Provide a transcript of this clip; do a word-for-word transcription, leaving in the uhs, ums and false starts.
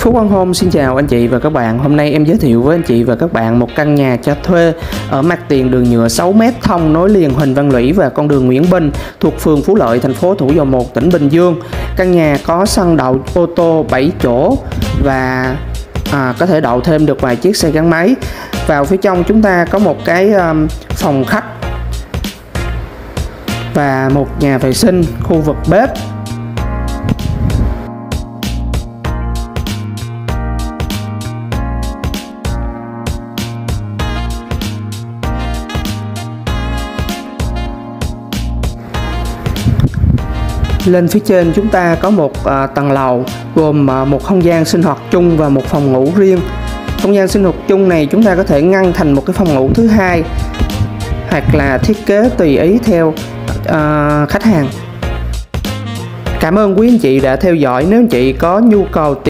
Phú Quang Home xin chào anh chị và các bạn. Hôm nay em giới thiệu với anh chị và các bạn một căn nhà cho thuê ở mặt tiền đường nhựa sáu mét thông nối liền Huỳnh Văn Lũy và con đường Nguyễn Bình thuộc phường Phú Lợi, thành phố Thủ Dầu Một, tỉnh Bình Dương. Căn nhà có sân đậu ô tô bảy chỗ và à, có thể đậu thêm được vài chiếc xe gắn máy. Vào phía trong chúng ta có một cái um, phòng khách và một nhà vệ sinh, khu vực bếp. Lên phía trên chúng ta có một uh, tầng lầu gồm uh, một không gian sinh hoạt chung và một phòng ngủ riêng. Không gian sinh hoạt chung này chúng ta có thể ngăn thành một cái phòng ngủ thứ hai hoặc là thiết kế tùy ý theo uh, khách hàng. Cảm ơn quý anh chị đã theo dõi. Nếu anh chị có nhu cầu